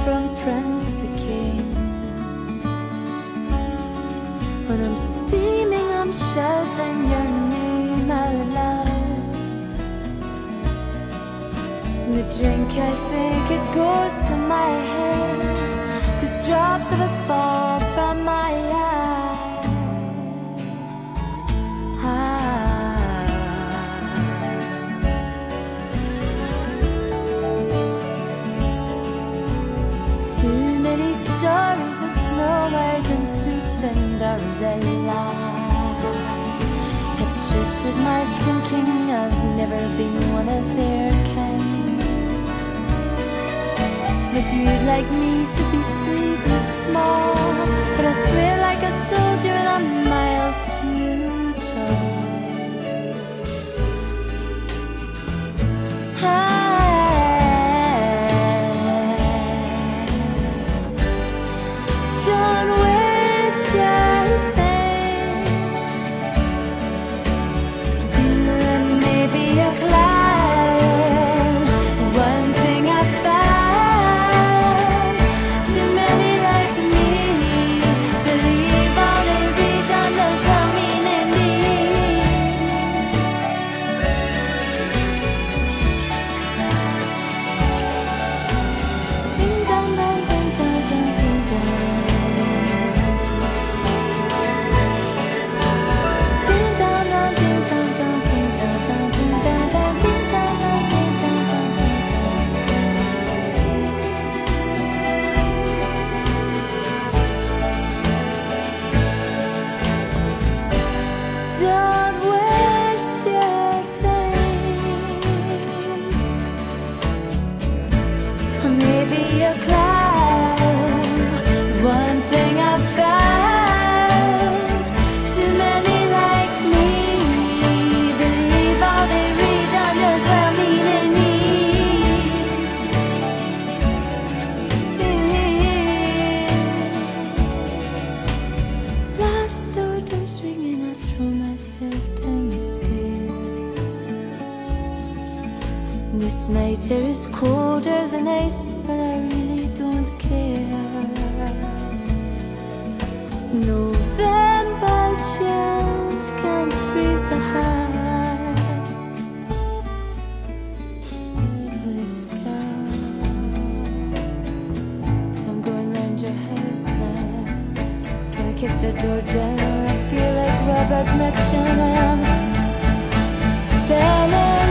from prince to king. When I'm steaming, I'm shouting your name out loud. And the drink, I think it goes to my head, 'cause drops of it fall from my eyes. Too many stories of Snow White and Sweet Cinderella have twisted my thinking. I've never been one of their kind. But you'd like me to be sweet and small, but I swear like a soldier and I'm miles too tall. Don't waste your time. Maybe a cloud. One thing I found: too many like me believe all they read and knows how meaning Ding dong dong ding dong dong ding dong. Ding dong dong ding dong dong ding dong dong ding dong dong ding dong dong ding dong dong ding dong. Don't waste your time. Maybe a cloud. One thing I found: too many like me believe all they read and knows how meaning Last orders ringing, I throw myself down the stairs. This night air is colder than ice, but I really don't care. November chills can't freeze the heart of this girl. So I'm going round your house now. Gonna kick the door down. I feel like Robert Mitchum. I'm spelling